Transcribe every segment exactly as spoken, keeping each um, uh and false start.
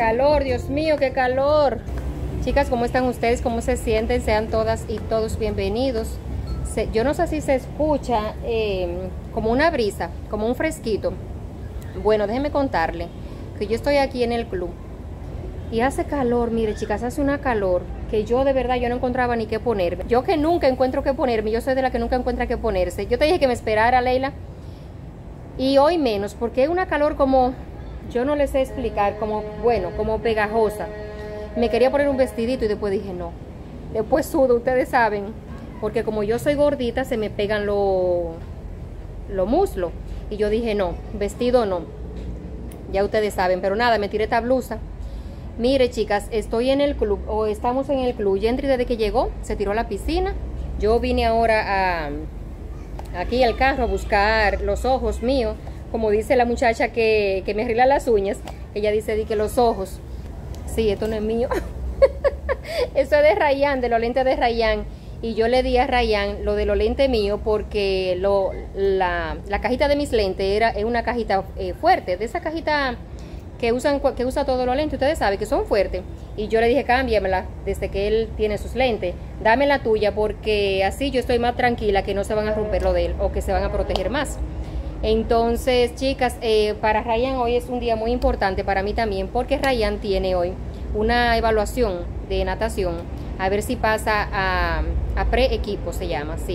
calor, Dios mío, qué calor. Chicas, ¿cómo están ustedes? ¿Cómo se sienten? Sean todas y todos bienvenidos. Se, yo no sé si se escucha eh, como una brisa, como un fresquito. Bueno, déjenme contarle que yo estoy aquí en el club y hace calor, mire chicas, hace una calor que yo de verdad yo no encontraba ni qué ponerme. Yo que nunca encuentro qué ponerme, yo soy de la que nunca encuentra qué ponerse. Yo te dije que me esperara, Leila, y hoy menos, porque es una calor como, yo no les sé explicar, como, bueno, como pegajosa. Me quería poner un vestidito y después dije no. Después sudo, ustedes saben, porque como yo soy gordita se me pegan los los muslos. Y yo dije no, vestido no. Ya ustedes saben, pero nada, me tiré esta blusa. Mire chicas, estoy en el club, o estamos en el club. Yendri desde que llegó se tiró a la piscina. Yo vine ahora a aquí al carro a buscar los ojos míos, como dice la muchacha que, que me arregla las uñas. Ella dice di que los ojos. Sí, esto no es mío. Eso es de Rayan, de los lentes de Rayan. Y yo le di a Rayan lo de los lentes míos porque lo, la, la cajita de mis lentes era, es una cajita eh, fuerte, de esa cajita que usan que usa todos los lentes, ustedes saben que son fuertes. Y yo le dije, cámbiamela desde que él tiene sus lentes. Dame la tuya porque así yo estoy más tranquila que no se van a romper lo de él o que se van a proteger más. Entonces, chicas, eh, para Rayan hoy es un día muy importante, para mí también, porque Rayan tiene hoy una evaluación de natación, a ver si pasa a, a pre-equipo, se llama, sí.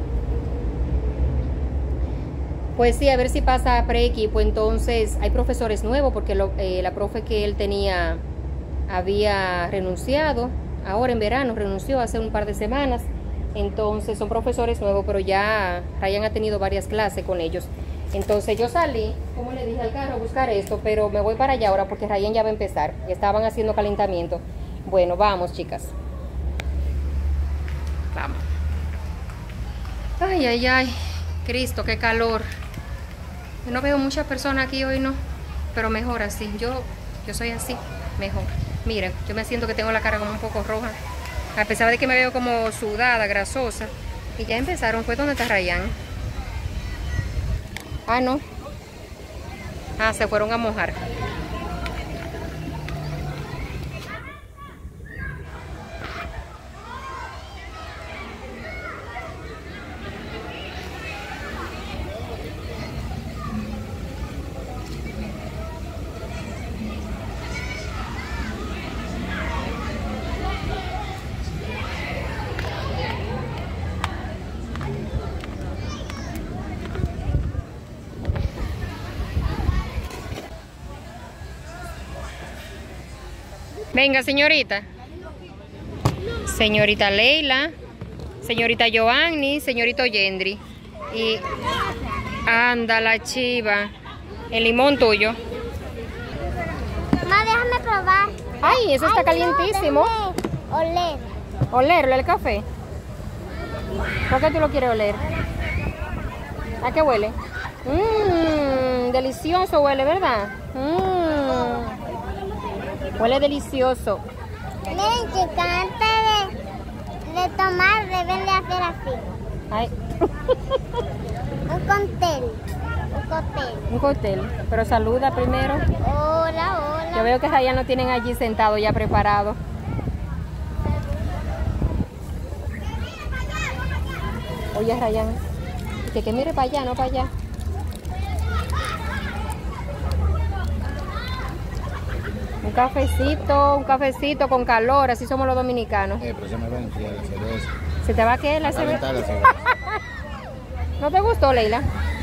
Pues sí, a ver si pasa a pre-equipo. Entonces, hay profesores nuevos, porque lo, eh, la profe que él tenía había renunciado, ahora en verano, renunció hace un par de semanas. Entonces, son profesores nuevos, pero ya Rayan ha tenido varias clases con ellos. Entonces yo salí, como le dije al carro, a buscar esto, pero me voy para allá ahora porque Rayan ya va a empezar. Estaban haciendo calentamiento. Bueno, vamos, chicas. Vamos. Ay, ay, ay. Cristo, qué calor. Yo no veo muchas personas aquí hoy, no. Pero mejor así. Yo, yo soy así, mejor. Miren, yo me siento que tengo la cara como un poco roja. A pesar de que me veo como sudada, grasosa. Y ya empezaron. ¿Fue donde está Rayan? Ah, no. Ah, se fueron a mojar. Venga, señorita. Señorita Leila, señorita Joanny, señorito Yendri. Y anda la chiva. El limón tuyo. Mamá, déjame probar. Ay, eso está Ay, calientísimo. No, oler. Oler, oler el café. ¿Por qué tú lo quieres oler? ¿A qué huele? Mmm, delicioso huele, ¿verdad? Mmm. Huele delicioso. Miren, chicas, antes de, de tomar deben de hacer así. Ay. Un cóctel. Un cóctel. Un cóctel. Pero saluda primero. Hola, hola. Yo veo que Rayan lo tienen allí sentado ya preparado. Oye, Rayan, que, que mire para allá, no para allá. Un cafecito, un cafecito con calor, así somos los dominicanos. Eh, pero se me va a enfriar la cerveza. ¿Se te va a quedar la cerveza? la cerveza. ¿No te gustó, Leila?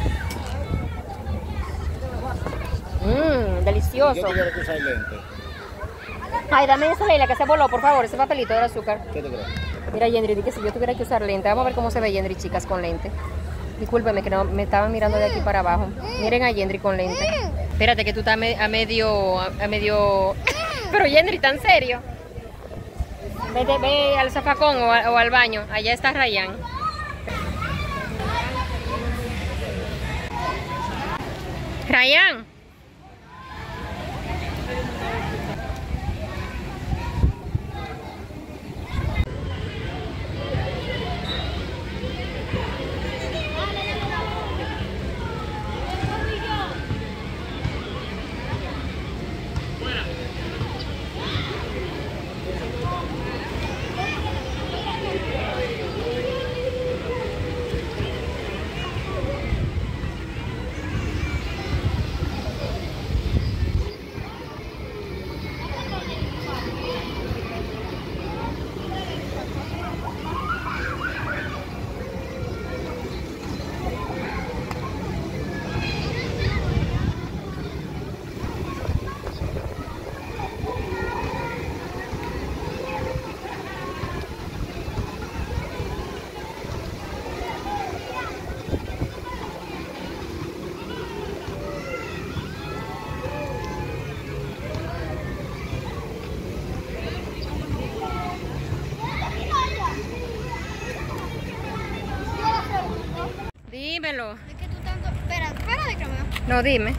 Mmm, delicioso. ¿Qué te quieres que usar lente? Ay, dame eso, Leila, que se voló, por favor, ese papelito del azúcar. ¿Qué te crees? Mira, Yendri, di que si yo tuviera que usar lente, vamos a ver cómo se ve Yendri, chicas, con lente. Discúlpeme que no me estaban mirando de aquí para abajo. Miren a Yendri con lente. Espérate que tú estás a medio, a medio... Pero Yendri, ¿tan serio? Vete, ve al zafacón o, a, o al baño. Allá está Rayan. Rayan. Dímelo. Es que tú tanto... Espera, espera de cámara. No, dime.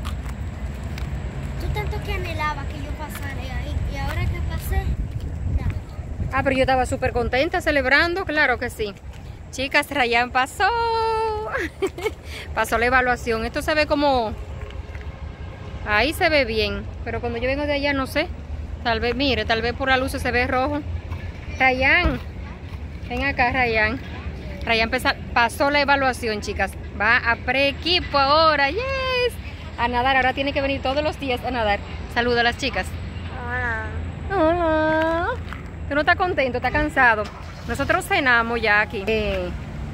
Tú tanto que anhelabas que yo pasara ahí. Y ahora que pasé, nada. Ah, pero yo estaba súper contenta celebrando, claro que sí. Chicas, Ryan pasó. Pasó la evaluación. Esto se ve como... Ahí se ve bien. Pero cuando yo vengo de allá, no sé. Tal vez, mire, tal vez por la luz se ve rojo. Ryan. Ven acá, Ryan. Ryan pasó la evaluación, chicas. Va a pre-equipo ahora. Yes. A nadar. Ahora tiene que venir todos los días a nadar. Saluda a las chicas. Hola. Hola. Tú no estás contento, estás cansado. Nosotros cenamos ya aquí. Eh.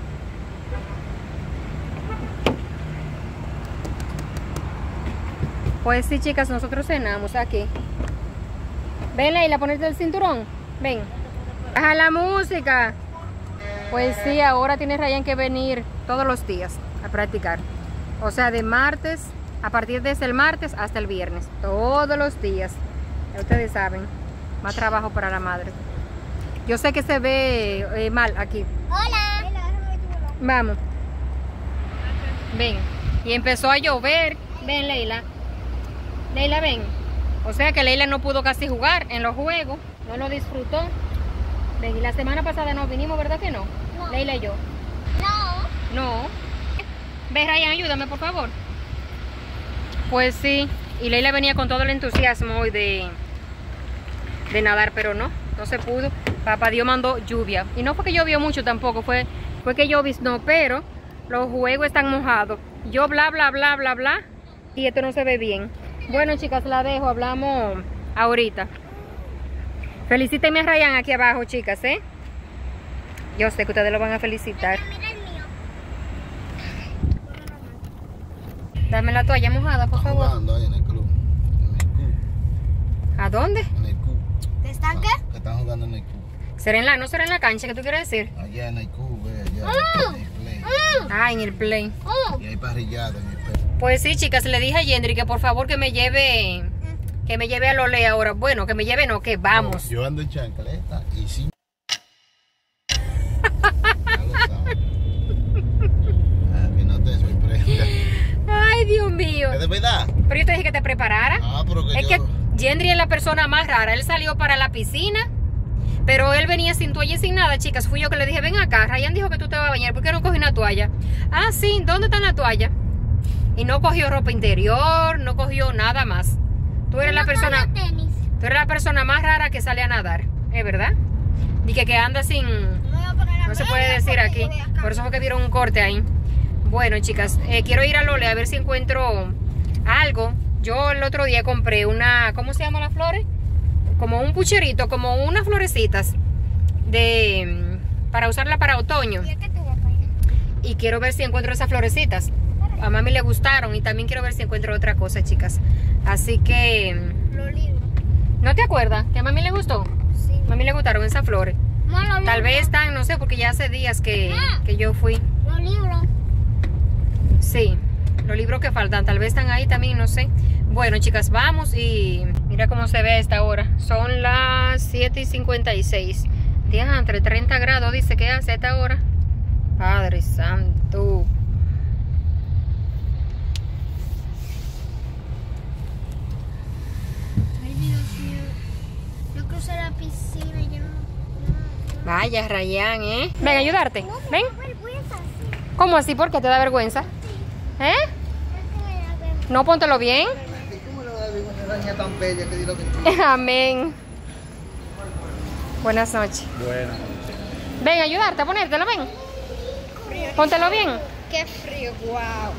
Pues sí, chicas, nosotros cenamos aquí. Ven, Leila, ponerte el cinturón. Ven. Baja la música. Pues sí, ahora tiene Ryan que venir todos los días a practicar. O sea, de martes, a partir de ese el martes hasta el viernes. Todos los días. Ya ustedes saben. Más trabajo para la madre. Yo sé que se ve eh, mal aquí. Hola. Vamos. Ven. Y empezó a llover. Ven, Leila. Leila, ven. O sea que Leila no pudo casi jugar en los juegos. No lo disfrutó. Ven, y la semana pasada no vinimos, ¿verdad que no? No. Leila y yo. No. No. Ve, Ryan, ayúdame, por favor. Pues sí. Y Leila venía con todo el entusiasmo hoy de, de nadar, pero no. No se pudo. Papá Dios mandó lluvia. Y no fue que llovió mucho tampoco. Fue, fue que lloviznó, pero los juegos están mojados. Yo bla, bla, bla, bla, bla. Y esto no se ve bien. Bueno, chicas, la dejo. Hablamos ahorita. Felicítenme a Ryan aquí abajo, chicas, ¿eh? Yo sé que ustedes lo van a felicitar. Mira el mío. Dame la toalla mojada, por favor. Jugando ahí en el club. En el club. ¿A dónde? En el club. ¿Están qué? Que están jugando en el club. ¿Será en la, no será en la cancha que tú quieres decir? Allá en el club, eh, allá Ah. en el play. Ah, en el play. Oh. Y hay parrillada en el play. Pues sí, chicas, le dije a Yendri que por favor que me lleve, que me lleve a Lole ahora. Bueno, que me lleve, no, que vamos. Yo ando en chancleta y sin. Ya lo sabes. Ah, que no te sorprenda. Ay, Dios mío. ¿Es de verdad? Pero yo te dije que te preparara. Ah, pero que Es yo... que Yendri es la persona más rara. Él salió para la piscina, pero él venía sin toalla y sin nada, chicas. Fui yo que le dije, ven acá. Ryan dijo que tú te vas a bañar. ¿Por qué no cogí una toalla? Ah, sí. ¿Dónde está la toalla? Y no cogió ropa interior, no cogió nada más. Tú eres la persona, Tenis. tú eres la persona más rara que sale a nadar, ¿es verdad? Dije que anda sin, no se puede decir aquí. Por eso fue que dieron un corte ahí. Bueno, chicas, eh, quiero ir a Lole a ver si encuentro algo. Yo el otro día compré una, ¿cómo se llaman las flores? Como un pucherito, como unas florecitas de para usarla para otoño. Y quiero ver si encuentro esas florecitas. A mami le gustaron y también quiero ver si encuentro otra cosa, chicas. Así que... Los libros. ¿No te acuerdas? ¿Que a mami le gustó? Sí. A mami le gustaron esas flores. No, los Tal libros. vez están, no sé, porque ya hace días que, que yo fui. Los libros. Sí, los libros que faltan, tal vez están ahí también, no sé. Bueno, chicas, vamos y mira cómo se ve a esta hora. Son las siete y cincuenta y seis. Tía, entre treinta grados dice que hace a esta hora. Padre Santo. Ay, Dios mío. Yo crucé la piscina y yo no... no, Vaya, Ryan, ¿eh? Ven, a ayudarte. no. No, Ven. me da vergüenza así. ¿Cómo así? ¿Por qué te da vergüenza? ¿Eh? Es que me da vergüenza. No, póntelo bien. ¿Cómo le da una araña tan bella que di lo que tú? Amén. Buenas noches. Bueno. Ven, a ayudarte a ponértelo, ven. Póntelo bien. Qué frío, wow.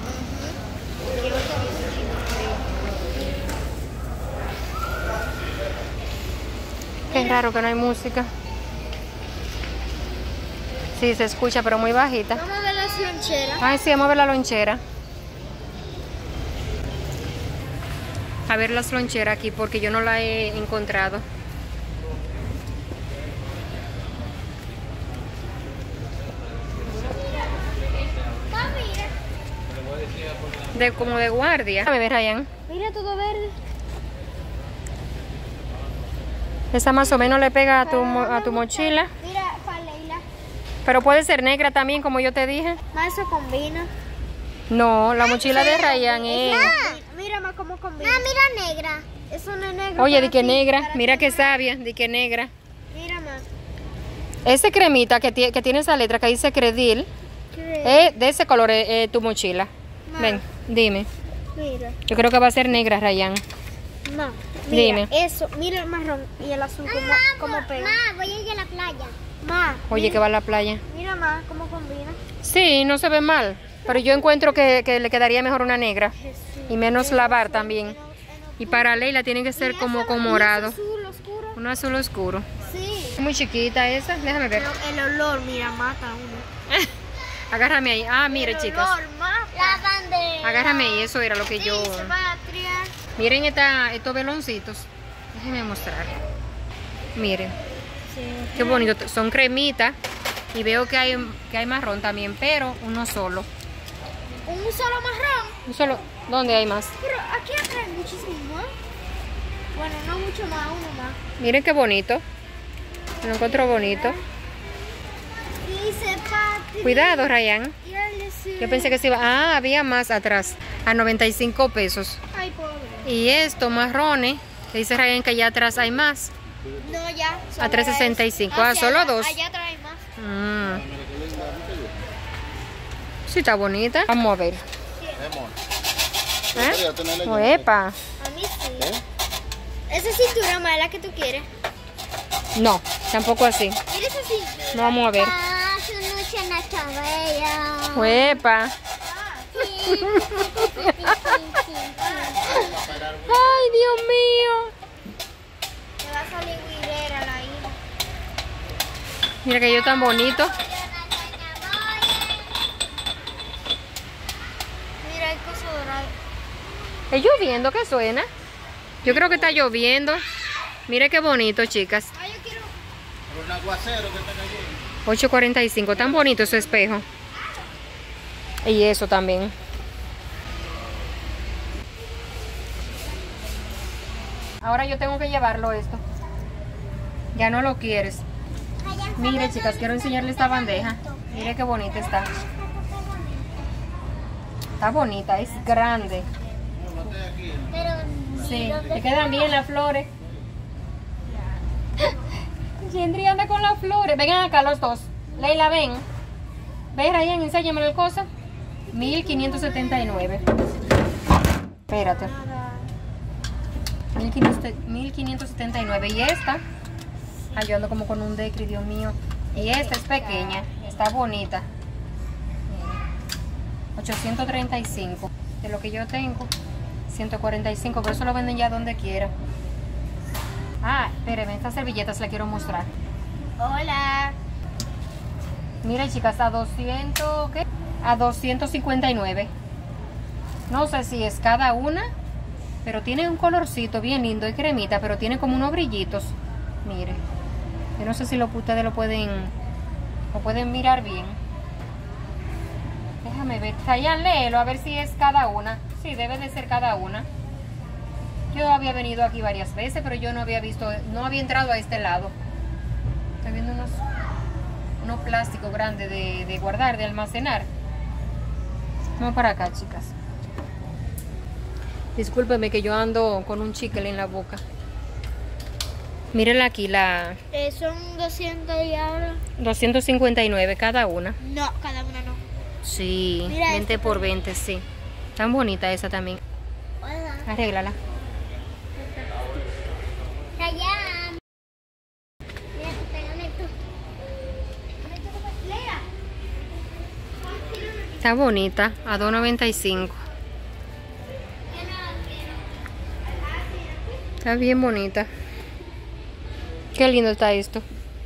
Qué raro que no hay música. Sí, se escucha, pero muy bajita. Vamos a ver las loncheras. Ay, sí, vamos a ver la lonchera. A ver las loncheras aquí, porque yo no la he encontrado. Ah, mira. De, como de guardia. A ver, Ryan. Mira todo verde. Esa más o menos le pega a tu, mo- a tu mochila. Mira, para Leila. Pero puede ser negra también, como yo te dije. Ma, eso combina. No, la mochila de Ryan es... Mira, ma, cómo combina. Ma, mira negra. Eso no es negra. Oye, di que ti, negra. Mira que sabia, di que negra. Mira, ma. Ese cremita que, que tiene esa letra que dice Credil, eh, de ese color es eh, tu mochila. Ma. Ven, dime. Mira. Yo creo que va a ser negra, Ryan. Ma, Dime. mira, eso, mira el marrón y el azul como, como pega. Ma, voy a ir a la playa. Ma, Oye, mira, que va a la playa. mira, ma, cómo combina. Sí, no se ve mal. Pero yo encuentro que, que le quedaría mejor una negra. Jesús. Y menos lavar también. Y para Leila tiene que ser como con morado. Azul oscuro. Un azul oscuro. Sí. Es muy chiquita esa. Déjame ver. Pero el olor, mira, mata a uno. Agárrame ahí. Ah, mire, el chicas. olor mata. La bandera. Agárrame ahí. Eso era lo que yo... Sí, se va a triar. Miren esta, estos veloncitos. Déjenme mostrar. Miren. Sí. Qué bonito. Son cremitas. Y veo que hay, que hay marrón también, pero uno solo. Un solo marrón. Un solo. ¿Dónde hay más? Pero aquí atrás hay muchísimo más. Bueno, no mucho más, uno más. Miren qué bonito. Lo encuentro bonito. Dice Patri. Cuidado, Ryan. Y él dice- Yo pensé que se iba... Ah, había más atrás. A noventa y cinco pesos. Ay, pobre. Y esto, marrones. Que dice Ryan que allá atrás hay más. No, ya. A tres sesenta y cinco. Ah, solo allá, dos. Allá atrás hay más. Mm. Sí, está bonita. Vamos a ver. ¿Eh? Oepa. A mí sí. Esa cintura más es la que tú quieres. No, tampoco así. Mira esa cintura. No, vamos a ver. Ah, su noche en la cabella. Oepa. Ay, Dios mío. Me va a salir guirera la hija. Mira que yo tan bonito. Mira el coso dorado. ¿Es lloviendo que suena? Yo creo que está lloviendo. Mire qué bonito, chicas. Ay, yo quiero. Por un aguacero que está cayendo. ocho cuarenta y cinco. Tan bonito ese espejo. Y eso también. Ahora yo tengo que llevarlo esto. Ya no lo quieres. Mire, chicas, quiero enseñarle esta bandeja. Mire qué bonita está. Está bonita, es grande. Pero. Sí, te quedan bien las flores. Gendry anda con las flores. Vengan acá los dos. Leila, ven. Ve, Ryan, enséñame el cosa. mil quinientos setenta y nueve. Espérate. mil quinientos setenta y nueve. Y esta. Ay, yo ando como con un decri, Dios mío. Y esta es pequeña. Está bonita. ochocientos treinta y cinco. De lo que yo tengo. ciento cuarenta y cinco. Pero eso lo venden ya donde quiera. Ah, espérenme. Estas servilletas las quiero mostrar. Hola. Mira, chicas, a doscientos, ¿qué? A doscientos cincuenta y nueve. No sé si es cada una, pero tiene un colorcito bien lindo y cremita, pero tiene como unos brillitos. Mire. Yo no sé si lo, ustedes lo pueden, lo pueden mirar bien. Déjame ver. Tayan, léelo a ver si es cada una. Sí, debe de ser cada una. Yo había venido aquí varias veces, pero yo no había visto, no había entrado a este lado. Estoy viendo unos, unos plásticos grandes de, de guardar, de almacenar. Vamos para acá, chicas. Discúlpeme que yo ando con un chicle en la boca. Mírenla aquí, la Eh, son doscientos y ahora. doscientos cincuenta y nueve cada una. No, cada una no. Sí, Mira veinte esta por veinte, sí. Tan bonita esa también. Hola. Arréglala. Ryan. Mira tu pegamento. Lea. Está bonita, a dos noventa y cinco. Está bien bonita. Qué lindo está esto.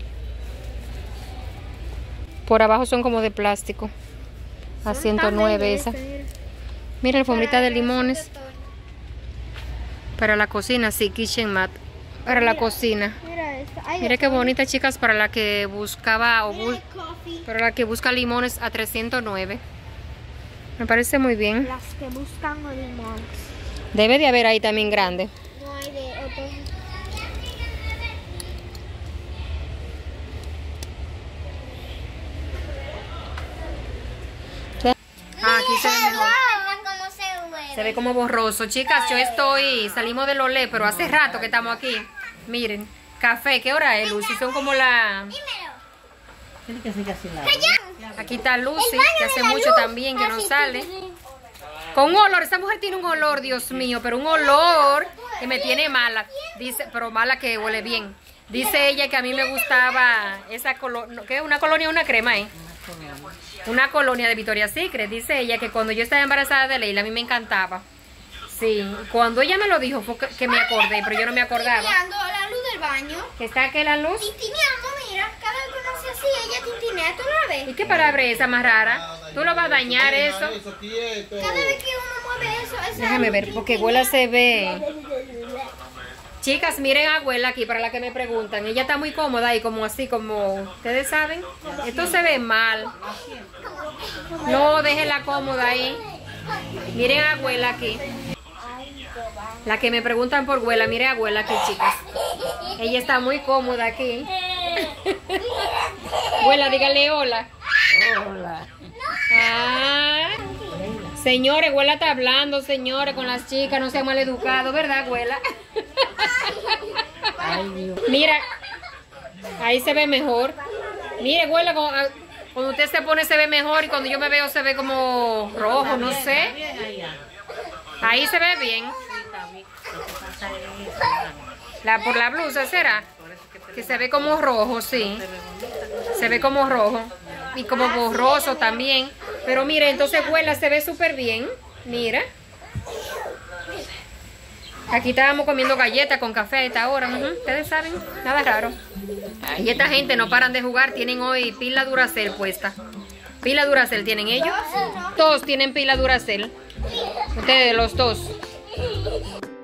Por abajo son como de plástico. A ciento nueve esa. Mira, alfombrita de limones. Para la cocina, sí, kitchen mat. Para la cocina. Mira esta. Ay, Mira qué bonita, chicas, para la que buscaba o mira bu el coffee. para la que busca limones a trescientos nueve. Me parece muy bien. Las que buscan los limones. Debe de haber ahí también grande. No hay de otros. aquí se ve mejor. ¿Cómo se huele? Se ve como borroso. Chicas, yo estoy, salimos del Olé, pero hace rato que estamos aquí. Miren, café, ¿qué hora es, Lucy? Son como la... Tiene que ser así la. Aquí está Lucy, que hace mucho también que no sale. Con un olor, esta mujer tiene un olor, Dios mío, pero un olor que me tiene mala. Dice, pero mala que huele bien. Dice ella que a mí me gustaba esa colonia, ¿qué? ¿Una colonia o una crema, eh? Una colonia de Victoria's Secret. Dice ella que cuando yo estaba embarazada de Leila, a mí me encantaba. Sí, cuando ella me lo dijo fue que, que me acordé, pero yo no me acordaba. Tintineando la luz del baño. ¿Que está aquí la luz? Tintineando, mira, cada vez que uno hace así, ella tintinea, ¿tú la ves? ¿Y qué palabra es esa más rara? ¿Tú lo vas a dañar eso? Cada vez que uno mueve eso, esa Déjame luz ver, porque tintinea. abuela se ve. Chicas, miren a abuela aquí para la que me preguntan. Ella está muy cómoda y como así, como ustedes saben. Esto se ve mal. No, déjenla cómoda ahí. Miren a abuela aquí. La que me preguntan por abuela, miren a abuela aquí, chicas. Ella está muy cómoda aquí. Abuela, dígale hola. Hola. Ah. Señores, abuela está hablando, señores, con las chicas, no sean mal educados, ¿verdad, abuela? Ay, Dios. Mira, ahí se ve mejor. Mire, abuela, cuando, cuando usted se pone se ve mejor y cuando yo me veo se ve como rojo, no sé. Bien allá. Ahí se ve bien. Sí, está bien. Lo que pasa es eso, La, por la blusa, ¿será? Que se ve como rojo, sí. Se ve como rojo. Y como borroso también. Pero mire, entonces abuela se ve súper bien. Mira. Aquí estábamos comiendo galletas con café a esta hora. Uh-huh. Ustedes saben, nada raro. Y esta gente no paran de jugar. Tienen hoy pila Duracell puesta. Pila Duracell tienen ellos. Todos tienen pila Duracell. Ustedes, los dos.